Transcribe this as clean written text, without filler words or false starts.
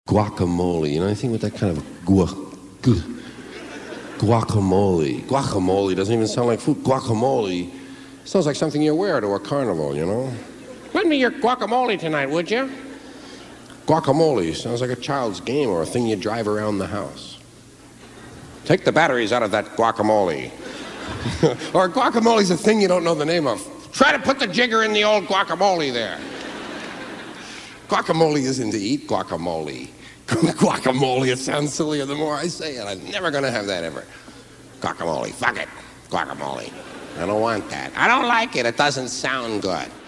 guacamole. You know anything with that kind of guacamole? Guacamole doesn't even sound like food. Guacamole sounds like something you wear to a carnival, you know? Lend me your guacamole tonight, would you? Guacamole sounds like a child's game or a thing you drive around the house. Take the batteries out of that guacamole. Or guacamole's a thing you don't know the name of. Try to put the jigger in the old guacamole there. Guacamole isn't to eat guacamole. Guacamole, it sounds sillier the more I say it. I'm never going to have that ever. Guacamole, fuck it. Guacamole. I don't want that. I don't like it. It doesn't sound good.